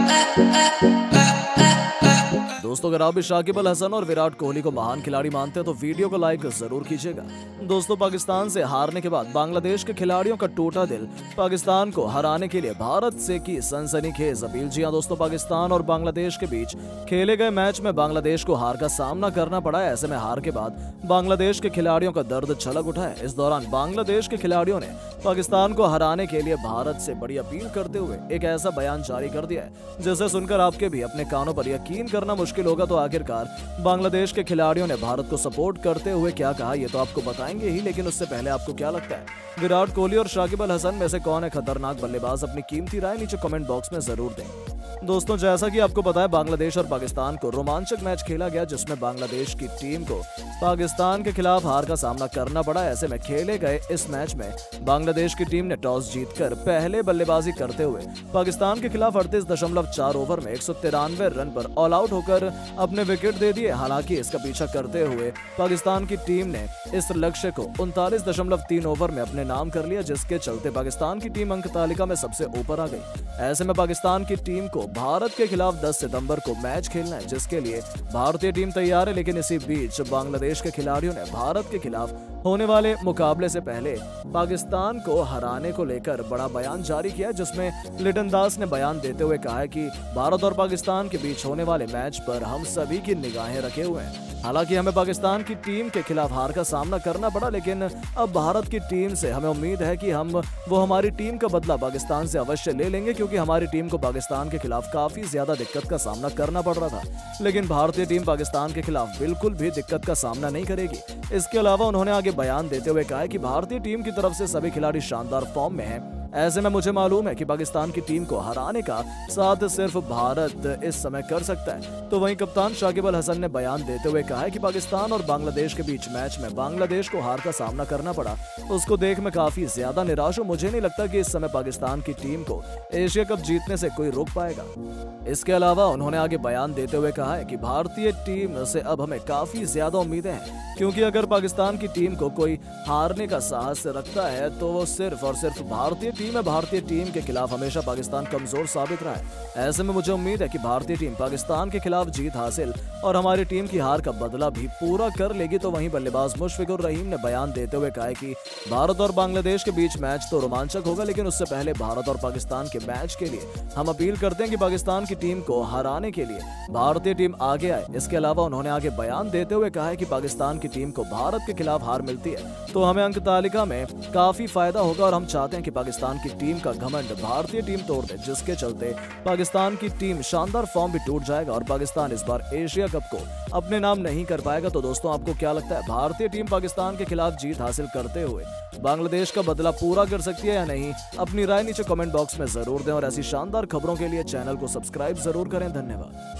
दोस्तों, अगर आप भी शाकिब अल हसन और विराट कोहली को महान खिलाड़ी मानते हैं तो वीडियो को लाइक जरूर कीजिएगा। दोस्तों, पाकिस्तान से हारने के बाद बांग्लादेश के खिलाड़ियों का टूटा दिल पाकिस्तान को हराने के लिए भारत से की सनसनीखेज अपील। जी हां दोस्तों, पाकिस्तान और बांग्लादेश के बीच खेले गए मैच में बांग्लादेश को हार का सामना करना पड़ा है। ऐसे में हार के बाद बांग्लादेश के खिलाड़ियों का दर्द छलक उठा है। इस दौरान बांग्लादेश के खिलाड़ियों ने पाकिस्तान को हराने के लिए भारत से बड़ी अपील करते हुए एक ऐसा बयान जारी कर दिया है जिसे सुनकर आपके भी अपने कानों पर यकीन करना मुश्किल होगा। तो आखिरकार बांग्लादेश के खिलाड़ियों ने भारत को सपोर्ट करते हुए क्या कहा, ये तो आपको बताएंगे ही, लेकिन उससे पहले आपको क्या लगता है, विराट कोहली और शाकिब अल हसन में से कौन है खतरनाक बल्लेबाज? अपनी कीमती राय नीचे कमेंट बॉक्स में जरूर दें। दोस्तों, जैसा कि आपको पता है, बांग्लादेश और पाकिस्तान को रोमांचक मैच खेला गया जिसमें बांग्लादेश की टीम को पाकिस्तान के खिलाफ हार का सामना करना पड़ा। ऐसे में खेले गए इस मैच में बांग्लादेश की टीम ने टॉस जीतकर पहले बल्लेबाजी करते हुए पाकिस्तान के खिलाफ 38.4 ओवर में 193 रन पर ऑल आउट होकर अपने विकेट दे दिए। हालांकि इसका पीछा करते हुए पाकिस्तान की टीम ने इस लक्ष्य को 39.3 ओवर में अपने नाम कर लिया, जिसके चलते पाकिस्तान की टीम अंक तालिका में सबसे ऊपर आ गई। ऐसे में पाकिस्तान की टीम को भारत के खिलाफ 10 सितंबर को मैच खेलना है, जिसके लिए भारतीय टीम तैयार है। लेकिन इसी बीच बांग्लादेश के खिलाड़ियों ने भारत के खिलाफ होने वाले मुकाबले से पहले पाकिस्तान को हराने को लेकर बड़ा बयान जारी किया, जिसमें लिटन दास ने बयान देते हुए कहा है कि भारत और पाकिस्तान के बीच होने वाले मैच पर हम सभी की निगाहें रखे हुए हैं। हालांकि हमें पाकिस्तान की टीम के खिलाफ हार का सामना करना पड़ा, लेकिन अब भारत की टीम से हमें उम्मीद है कि वो हमारी टीम का बदला पाकिस्तान से अवश्य ले लेंगे, क्योंकि हमारी टीम को पाकिस्तान के खिलाफ काफी ज्यादा दिक्कत का सामना करना पड़ रहा था। लेकिन भारतीय टीम पाकिस्तान के खिलाफ बिल्कुल भी दिक्कत का सामना नहीं करेगी। इसके अलावा उन्होंने आगे बयान देते हुए कहा है कि भारतीय टीम की तरफ से सभी खिलाड़ी शानदार फॉर्म में हैं। ऐसे में मुझे मालूम है कि पाकिस्तान की टीम को हराने का साथ सिर्फ भारत इस समय कर सकता है। तो वहीं कप्तान शाकिब अल हसन ने बयान देते हुए कहा है कि पाकिस्तान और बांग्लादेश के बीच मैच में बांग्लादेश को हार का सामना करना पड़ा, उसको देख मैं काफी ज्यादा निराश हूं। मुझे नहीं लगता कि इस समय पाकिस्तान की टीम को एशिया कप जीतने से कोई रोक पाएगा। इसके अलावा उन्होंने आगे बयान देते हुए कहा है कि भारतीय टीम से अब हमें काफी ज्यादा उम्मीदें हैं, क्योंकि अगर पाकिस्तान की टीम को कोई हारने का साहस रखता है तो वो सिर्फ और सिर्फ भारतीय टीम है। भारतीय टीम के खिलाफ हमेशा पाकिस्तान कमजोर साबित रहा है। ऐसे में मुझे उम्मीद है कि भारतीय टीम पाकिस्तान के खिलाफ जीत हासिल और हमारी टीम की हार का बदला भी पूरा कर लेगी। तो वहीं बल्लेबाज मुशफिकुर रहीम ने बयान देते हुए कहा है कि भारत और बांग्लादेश के बीच मैच तो रोमांचक होगा, लेकिन उससे पहले भारत और पाकिस्तान के मैच के लिए हम अपील करते हैं कि पाकिस्तान की टीम को हराने के लिए भारतीय टीम आगे आए। इसके अलावा उन्होंने आगे बयान देते हुए कहा है कि पाकिस्तान की टीम को भारत के खिलाफ हार मिलती है तो हमें अंक तालिका में काफी फायदा होगा, और हम चाहते हैं कि पाकिस्तान की टीम का घमंड भारतीय टीम तोड़ दे, जिसके चलते पाकिस्तान की टीम शानदार फॉर्म भी टूट जाएगा और पाकिस्तान इस बार एशिया कप को अपने नाम नहीं कर पाएगा। तो दोस्तों, आपको क्या लगता है, भारतीय टीम पाकिस्तान के खिलाफ जीत हासिल करते हुए बांग्लादेश का बदला पूरा कर सकती है या नहीं? अपनी राय नीचे कमेंट बॉक्स में जरूर दें और ऐसी शानदार खबरों के लिए चैनल को सब्सक्राइब जरूर करें। धन्यवाद।